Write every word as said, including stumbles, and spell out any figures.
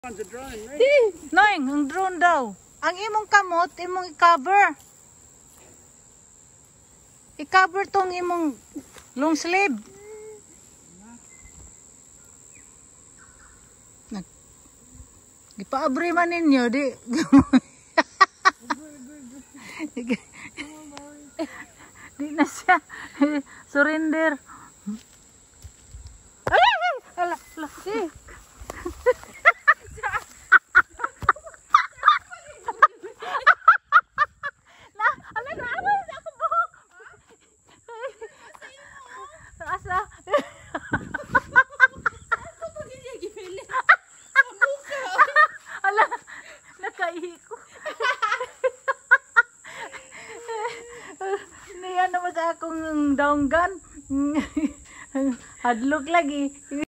The drone, right? Di, noing, ang drone daw. Ang imong kamot, imong i-cover. I-cover tong imong long sleeve. Nag Gipaabre man ninyo, di. Di na siya. Surrender. Ay, ay, ala, ala. Eh. Niya naman sa akong donggan. Hadlok lagi.